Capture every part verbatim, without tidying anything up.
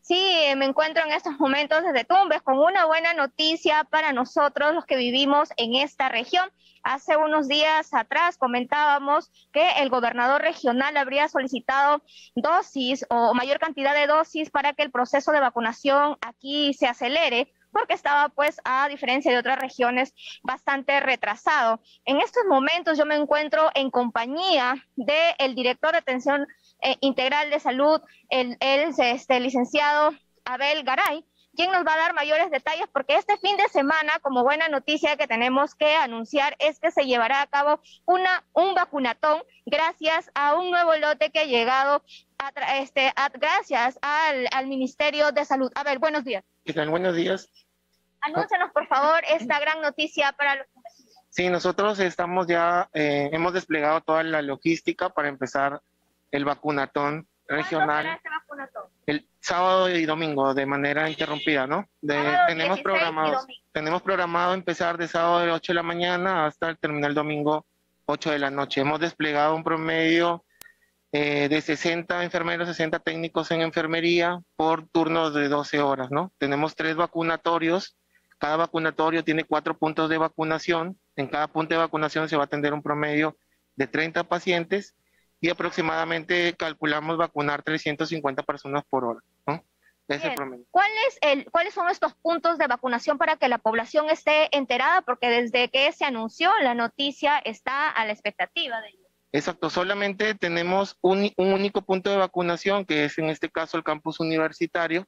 Sí, me encuentro en estos momentos desde Tumbes con una buena noticia para nosotros los que vivimos en esta región. Hace unos días atrás comentábamos que el gobernador regional habría solicitado dosis o mayor cantidad de dosis para que el proceso de vacunación aquí se acelere, porque estaba, pues, a diferencia de otras regiones, bastante retrasado. En estos momentos yo me encuentro en compañía del director de atención eh, integral de salud, el, el este, licenciado Abel Garay, quien nos va a dar mayores detalles, porque este fin de semana, como buena noticia que tenemos que anunciar, es que se llevará a cabo una, un vacunatón gracias a un nuevo lote que ha llegado a, este, a, gracias al, al Ministerio de Salud. Abel, buenos días. ¿Qué tal? Buenos días. Anúncianos, por favor, esta gran noticia para los tumbesinos. Sí, nosotros estamos ya, eh, hemos desplegado toda la logística para empezar el vacunatón regional. ¿Cuándo será este vacunatón? El sábado y domingo, de manera interrumpida, ¿no? De, Sábado, tenemos, programado, tenemos programado empezar de sábado de ocho de la mañana hasta el terminar el domingo ocho de la noche. Hemos desplegado un promedio eh, de sesenta enfermeros, sesenta técnicos en enfermería por turnos de doce horas, ¿no? Tenemos tres vacunatorios. Cada vacunatorio tiene cuatro puntos de vacunación. En cada punto de vacunación se va a atender un promedio de treinta pacientes y aproximadamente calculamos vacunar trescientas cincuenta personas por hora, ¿no? Es el promedio. ¿Cuál es el, ¿Cuáles son estos puntos de vacunación para que la población esté enterada? Porque desde que se anunció la noticia está a la expectativa de ello. Exacto, solamente tenemos un, un único punto de vacunación, que es en este caso el campus universitario.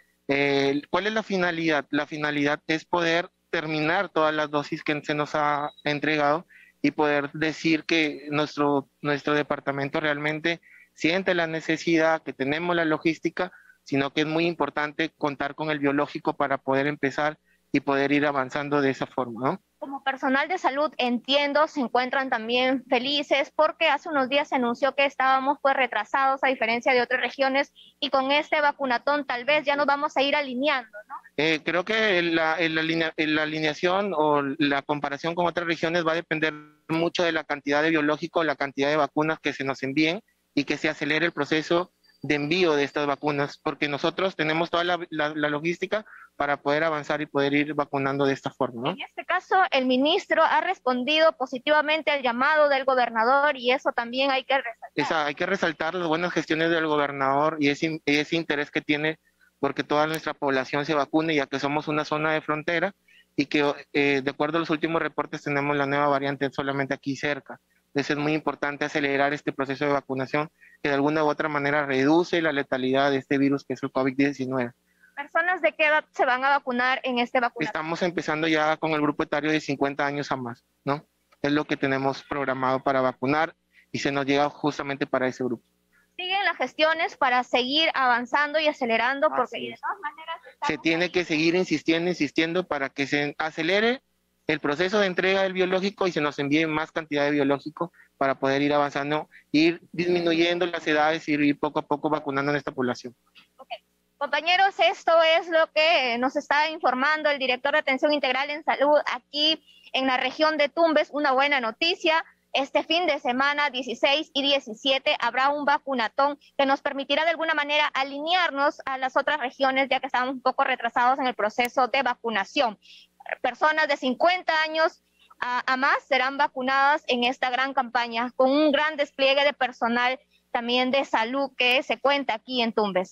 Eh, ¿Cuál es la finalidad? La finalidad es poder terminar todas las dosis que se nos ha entregado y poder decir que nuestro, nuestro departamento realmente siente la necesidad, que tenemos la logística, sino que es muy importante contar con el biológico para poder empezar y poder ir avanzando de esa forma, ¿no? Como personal de salud, entiendo, se encuentran también felices porque hace unos días se anunció que estábamos, pues, retrasados a diferencia de otras regiones, y con este vacunatón tal vez ya nos vamos a ir alineando, ¿no? Eh, creo que la, la, alinea, la alineación o la comparación con otras regiones va a depender mucho de la cantidad de biológico, la cantidad de vacunas que se nos envíen y que se acelere el proceso de envío de estas vacunas, porque nosotros tenemos toda la, la, la logística para poder avanzar y poder ir vacunando de esta forma, ¿no? En este caso, el ministro ha respondido positivamente al llamado del gobernador y eso también hay que resaltar. Esa, hay que resaltar las buenas gestiones del gobernador y ese, ese interés que tiene porque toda nuestra población se vacune, ya que somos una zona de frontera y que eh, de acuerdo a los últimos reportes tenemos la nueva variante solamente aquí cerca. Entonces es muy importante acelerar este proceso de vacunación que de alguna u otra manera reduce la letalidad de este virus que es el COVID diecinueve. ¿Personas de qué edad se van a vacunar en este vacunatorio? Estamos empezando ya con el grupo etario de cincuenta años a más, ¿no? Es lo que tenemos programado para vacunar y se nos llega justamente para ese grupo. Siguen las gestiones para seguir avanzando y acelerando, porque de todas maneras se tiene que seguir insistiendo, insistiendo para que se acelere el proceso de entrega del biológico y se nos envíe más cantidad de biológico para poder ir avanzando, ir disminuyendo las edades y ir poco a poco vacunando a esta población. Okay. Compañeros, esto es lo que nos está informando el director de Atención Integral en Salud aquí en la región de Tumbes. Una buena noticia. Este fin de semana, dieciséis y diecisiete, habrá un vacunatón que nos permitirá de alguna manera alinearnos a las otras regiones, ya que estamos un poco retrasados en el proceso de vacunación. Personas de cincuenta años a, a más serán vacunadas en esta gran campaña, con un gran despliegue de personal también de salud que se cuenta aquí en Tumbes.